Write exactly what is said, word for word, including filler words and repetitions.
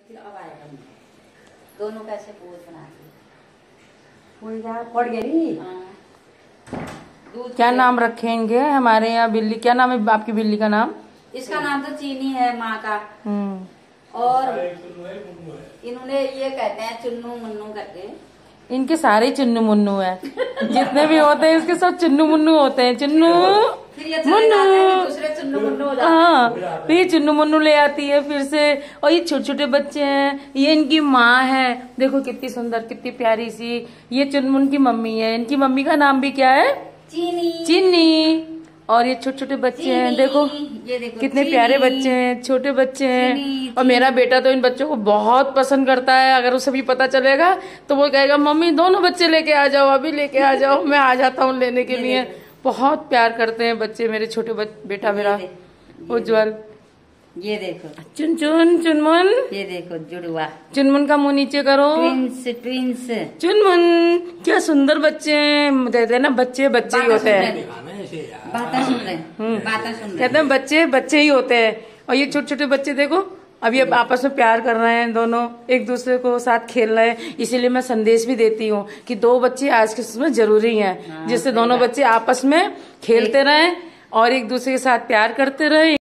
अब आएगा दोनों कैसे पोज बनाती पड़ गई। क्या नाम रखेंगे हमारे यहाँ बिल्ली? क्या नाम है आपकी बिल्ली का नाम? इसका नाम तो चीनी है माँ का। और इन्होंने ये कहते हैं चुन्नू मुन्नू करते हैं। इनके सारे चुन्नू मुन्नू है जितने भी होते हैं इसके सब चुन्नू मुन्नू होते हैं। चुन्नू मुन्नू, दूसरे चुन्नू मुन्नू हो जाते हैं। हाँ, फिर चुन्नू मुन्नू ले आती है फिर से। और ये छोटे छोटे बच्चे हैं, ये इनकी माँ है। देखो कितनी सुंदर, कितनी प्यारी सी। ये चुनमुन की मम्मी है। इनकी मम्मी का नाम भी क्या है? चीनी। चीनी। और ये छोटे छोटे बच्चे हैं, देखो ये देखो कितने प्यारे बच्चे हैं, छोटे बच्चे हैं। और मेरा बेटा तो इन बच्चों को बहुत पसंद करता है। अगर उसे भी पता चलेगा तो वो कहेगा मम्मी दोनों बच्चे लेके आ जाओ, अभी लेके आ जाओ, मैं आ जाता हूँ लेने के लिए। बहुत प्यार करते हैं बच्चे मेरे, छोटे बेटा मेरा उज्जवल। ये देखो चुन चुन चुनमुन, ये देखो जुड़वा। चुनमुन का मुंह नीचे करो। Twins twins. चुनमुन क्या सुंदर बच्चे हैं। कहते हैं ना बच्चे बच्चे ही होते हैं। बातें सुन रहे हैं, बातें सुन रहे कहते हैं बच्चे बच्चे ही होते हैं। और ये छोटे छोटे बच्चे देखो अभी अब आपस में प्यार कर रहे हैं, दोनों एक दूसरे को साथ खेल रहे हैं। इसीलिए मैं संदेश भी देती हूँ कि दो बच्चे आज के समय जरूरी हैं, जिससे दोनों बच्चे आपस में खेलते रहें और एक दूसरे के साथ प्यार करते रहें।